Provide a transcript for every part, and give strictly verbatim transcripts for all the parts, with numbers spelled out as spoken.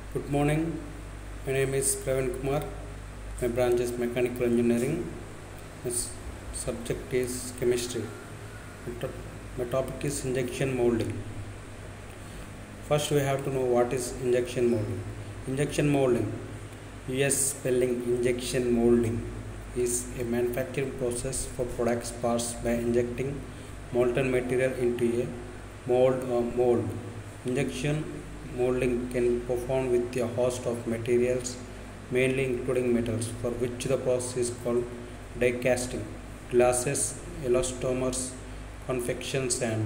Good morning. My name is Praveen Kumar. My branch is mechanical engineering. My s- subject is chemistry. My, to- my topic is injection molding. First, we have to know what is injection molding. Injection molding, U S spelling injection molding, is a manufacturing process for products parts by injecting molten material into a mold or mold. Injection molding can be performed with a host of materials, mainly including metals, for which the process is called die casting, glasses, elastomers, confections, and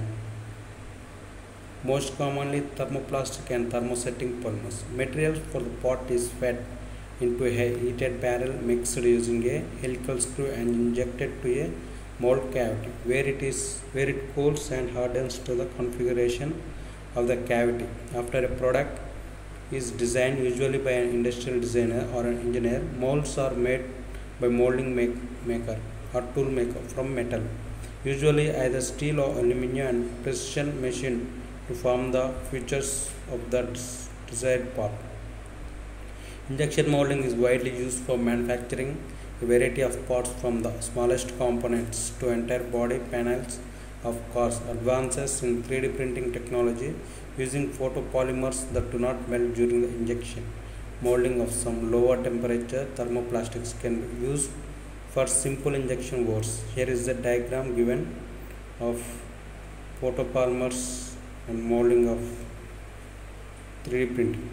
most commonly thermoplastic and thermosetting polymers. Material for the pot is fed into a heated barrel mixed using a helical screw and injected to a mold cavity where it is where it cools and hardens to the configuration of the cavity. After a product is designed, usually by an industrial designer or an engineer, molds are made by molding make, maker or tool maker from metal, usually either steel or aluminum, and precision machined to form the features of the desired part. Injection molding is widely used for manufacturing a variety of parts from the smallest components to entire body panels of cars. Advances in three D printing technology using photopolymers that do not melt during the injection molding of some lower temperature thermoplastics can be used for simple injection works. Here is the diagram given of photopolymers and molding of three D printing.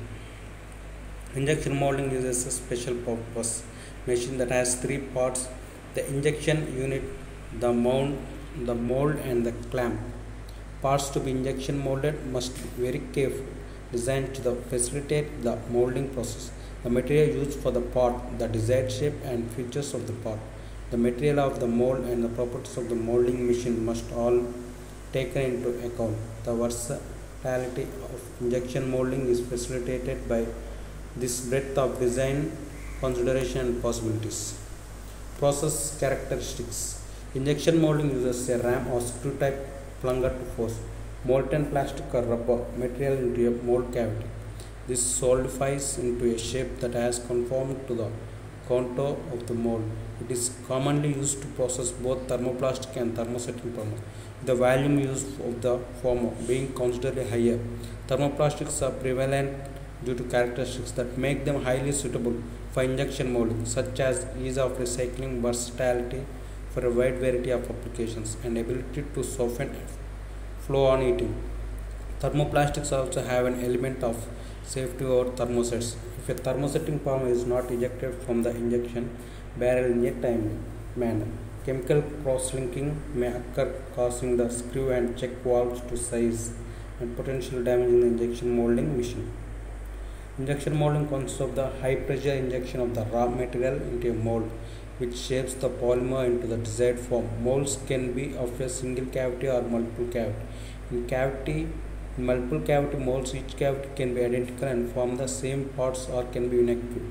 Injection molding uses a special purpose machine that has three parts: the injection unit, the mount, the mold, and the clamp. Parts to be injection molded must be very carefully designed to the facilitate the molding process. The material used for the part, the desired shape and features of the part, the material of the mold, and the properties of the molding machine must all taken into account. The versatility of injection molding is facilitated by this breadth of design, consideration, and possibilities. Process characteristics. Injection molding uses a ram or screw type plunger to force molten plastic or rubber material into a mold cavity. This solidifies into a shape that has conformed to the contour of the mold. It is commonly used to process both thermoplastic and thermosetting polymers, the volume used of the former being considerably higher. Thermoplastics are prevalent due to characteristics that make them highly suitable for injection molding, such as ease of recycling, versatility for a wide variety of applications, and ability to soften flow on heating. Thermoplastics also have an element of safety over thermosets. If a thermosetting polymer is not ejected from the injection barrel in a timely manner, chemical cross-linking may occur, causing the screw and check valves to seize and potentially damaging the injection molding machine. Injection molding consists of the high pressure injection of the raw material into a mold, which shapes the polymer into the desired form. Molds can be of a single cavity or multiple cavity. In cavity, in multiple cavity molds, each cavity can be identical and form the same parts or can be unique.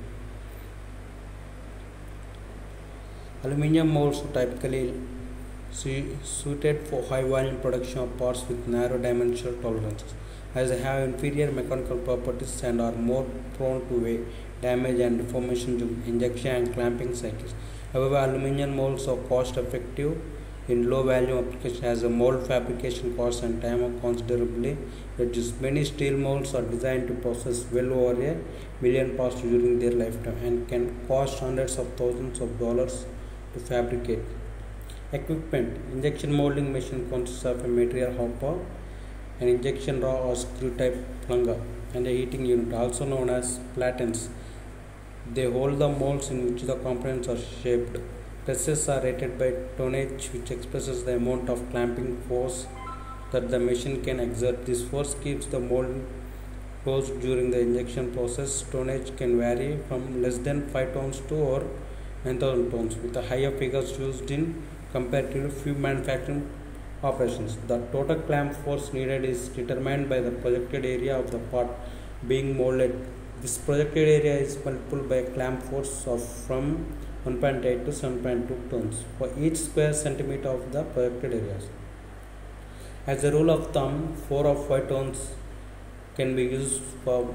Aluminium molds are typically suited for high volume production of parts with narrow dimensional tolerances, as they have inferior mechanical properties and are more prone to wear, damage, and deformation during injection and clamping cycles. However, aluminum molds are cost effective in low volume applications as the mold fabrication cost and time are considerably reduced. Many steel molds are designed to process well over a million parts during their lifetime and can cost hundreds of thousands of dollars to fabricate. Equipment. Injection molding machine consists of a material hopper, an injection raw or screw type plunger, and a heating unit, also known as platens. They hold the molds in which the components are shaped. Presses are rated by tonnage, which expresses the amount of clamping force that the machine can exert. This force keeps the mold closed during the injection process. Tonnage can vary from less than five tons to over nine thousand tons, with the higher figures used in comparatively few manufacturing operations. The total clamp force needed is determined by the projected area of the part being molded. This projected area is multiplied by a clamp force of from one point eight to seven point two tons for each square centimeter of the projected areas. As a rule of thumb, four of five tons can be used for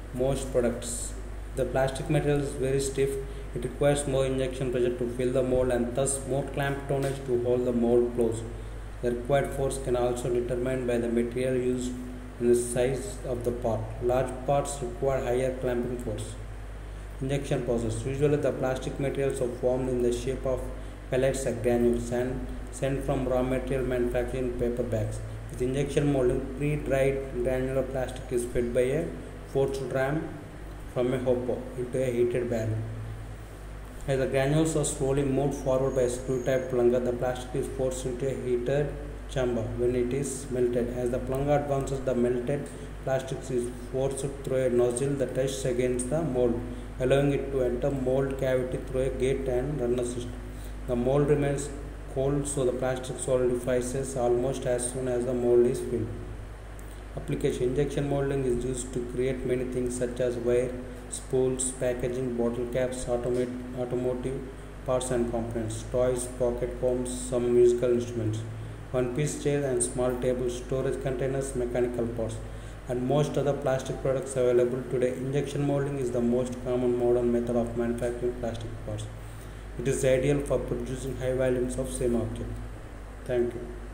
most products. The plastic material is very stiff. It requires more injection pressure to fill the mold and thus more clamp tonnage to hold the mold closed. The required force can also be determined by the material used and the size of the part. Large parts require higher clamping force. Injection process. Usually the plastic materials are formed in the shape of pellets or granules and sent from raw material manufacturing paper bags. With injection molding, pre-dried granular plastic is fed by a forced ram from a hopper into a heated barrel. As the granules are slowly moved forward by a screw-type plunger, the plastic is forced into a heated chamber when it is melted. As the plunger advances, the melted plastic is forced through a nozzle that rests against the mold, allowing it to enter mold cavity through a gate and runner system. The mold remains cold, so the plastic solidifies almost as soon as the mold is filled. Application. Injection molding is used to create many things such as wire, spools, packaging, bottle caps, automate, automotive parts and components, toys, pocket combs, some musical instruments, one-piece chairs and small tables, storage containers, mechanical parts, and most other plastic products available today. Injection molding is the most common modern method of manufacturing plastic parts. It is ideal for producing high volumes of same object. Thank you.